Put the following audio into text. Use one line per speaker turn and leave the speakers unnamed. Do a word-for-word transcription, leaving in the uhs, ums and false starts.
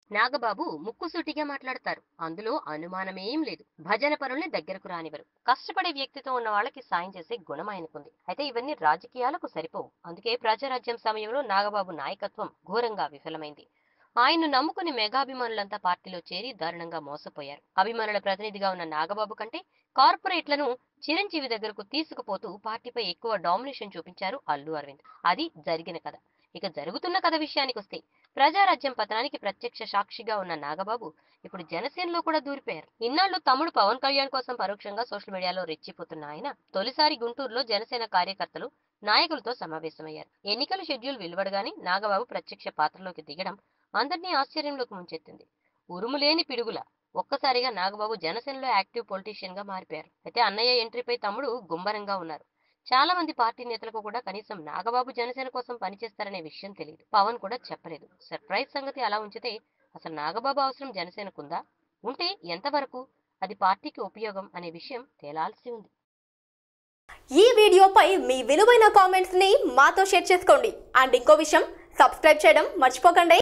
నాగబాబు ముక్కుసూటిగా మాట్లాడతారు. అందులో అనుమానమేం లేదు. భజన పనుల్ని దగ్గరకు రానివ్వరు. కష్టపడే వ్యక్తితో ఉన్న వాళ్ళకి సాయం చేసే గుణం ఆయనకుంది. అయితే ఇవన్నీ రాజకీయాలకు సరిపోవు. అందుకే ప్రజారాజ్యం సమయంలో నాగబాబు నాయకత్వం ఘోరంగా విఫలమైంది. ఆయన్ను నమ్ముకుని మెగాభిమానులంతా పార్టీలో చేరి దారుణంగా మోసపోయారు. అభిమానుల ప్రతినిధిగా ఉన్న నాగబాబు కంటే కార్పొరేట్లను చిరంజీవి దగ్గరకు తీసుకుపోతూ పార్టీపై ఎక్కువ డామినేషన్ చూపించారు అల్లు అరవింద్. అది జరిగిన కథ. ఇక జరుగుతున్న కథ విషయానికొస్తే ప్రజారాజ్యం పతనానికి ప్రత్యక్ష సాక్షిగా ఉన్న నాగబాబు ఇప్పుడు జనసేనలో కూడా దూరిపోయారు. ఇన్నాళ్లు తమ్ముడు పవన్ కళ్యాణ్ కోసం పరోక్షంగా సోషల్ మీడియాలో రెచ్చిపోతున్న ఆయన తొలిసారి గుంటూరులో జనసేన కార్యకర్తలు నాయకులతో సమావేశమయ్యారు. ఎన్నికల షెడ్యూల్ వెలువడగానే నాగబాబు ప్రత్యక్ష పాత్రలోకి దిగడం అందరినీ ఆశ్చర్యంలోకి ముంచెత్తింది. ఉరుములేని పిడుగుల ఒక్కసారిగా నాగబాబు జనసేనలో యాక్టివ్ పొలిటీషియన్ గా మారిపోయారు. అయితే అన్నయ్య ఎంట్రీపై తమ్ముడు గుంభరంగా ఉన్నారు. చాలా మంది పార్టీ నేతలకు కూడా కనీసం నాగబాబు జనసేన కోసం పనిచేస్తారనే విషయం తెలియదు. పవన్ కూడా చెప్పలేదు. సర్ప్రైజ్ సంగతి అలా ఉంచితే అసలు నాగబాబు అవసరం జనసేనకుందా? ఉంటే ఎంతవరకు అది పార్టీకి ఉపయోగం అనే విషయం తేలాల్సి ఉంది.
ఈ వీడియోపై మీ విలువైన కామెంట్స్ ని మాతో షేర్ చేసుకోండి. అండ్ ఇంకో విషయం, సబ్స్క్రైబ్ చేయడం మర్చిపోకండి.